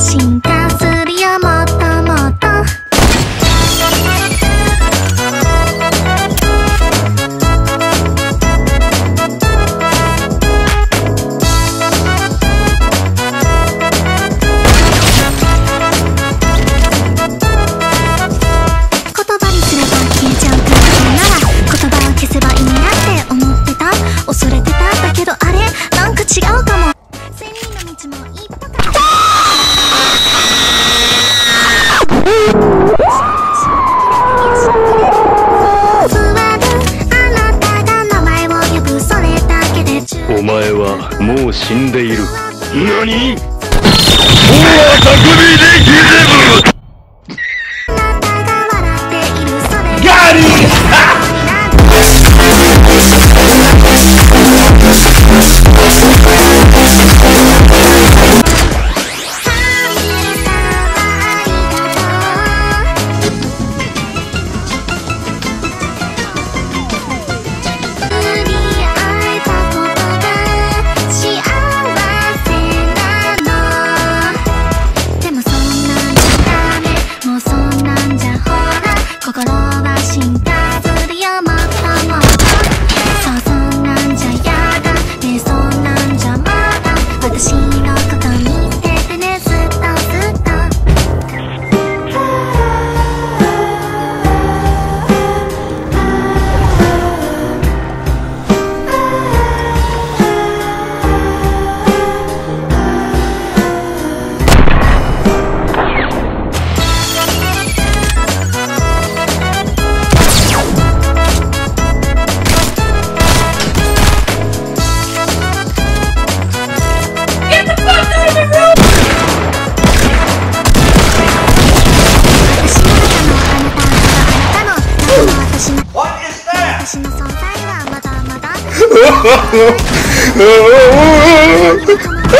進化するよもっともっと。違うかも。千人の道も一歩から座るあなたが名前を呼ぶそれだけでお前はもう死んでいる。何？もう匠でギゼブ。 あなたが笑っているそれガリー私の存在はまだまだ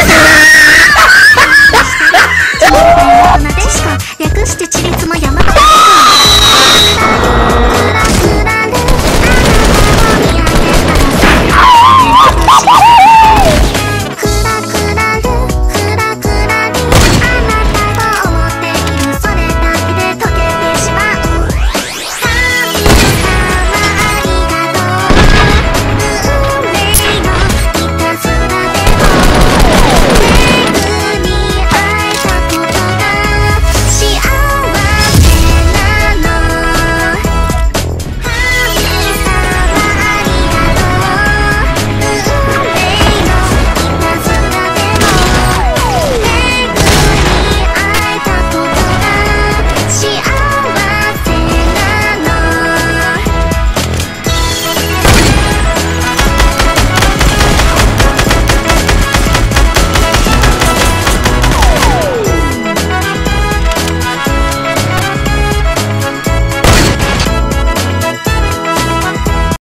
略して地立も山形